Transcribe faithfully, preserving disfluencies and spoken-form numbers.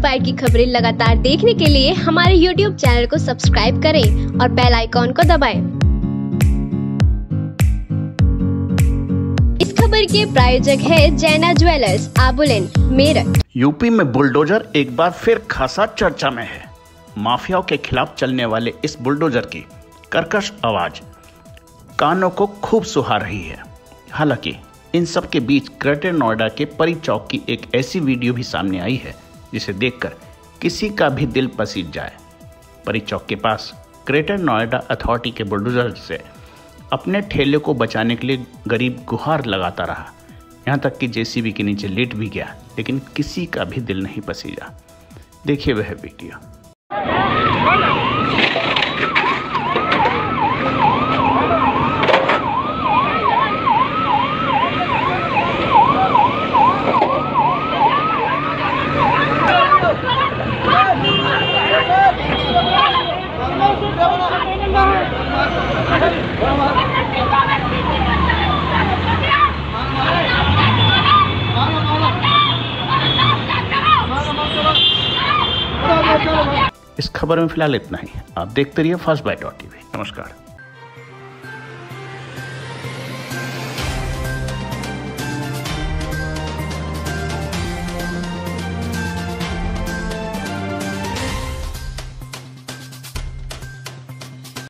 Inspire की खबरें लगातार देखने के लिए हमारे यूट्यूब चैनल को सब्सक्राइब करें और बेल आइकॉन को दबाएं। इस खबर के प्रायोजक है जैना ज्वेलर्स, आबुलेन, मेरठ। यूपी में बुलडोजर एक बार फिर खासा चर्चा में है। माफियाओं के खिलाफ चलने वाले इस बुलडोजर की कर्कश आवाज कानों को खूब सुहा रही है। हालांकि इन सब के बीच ग्रेटर नोएडा के परी चौक की एक ऐसी वीडियो भी सामने आई है जिसे देखकर किसी का भी दिल पसीज जाए। परी चौक के पास ग्रेटर नोएडा अथॉरिटी के बुलडोजर से अपने ठेले को बचाने के लिए गरीब गुहार लगाता रहा। यहाँ तक कि जेसीबी के नीचे लेट भी गया, लेकिन किसी का भी दिल नहीं पसीजा। देखिए वह वीडियो। इस खबर में फिलहाल इतना ही। आप देखते रहिए फर्स्ट बाइट डॉट टीवी। नमस्कार।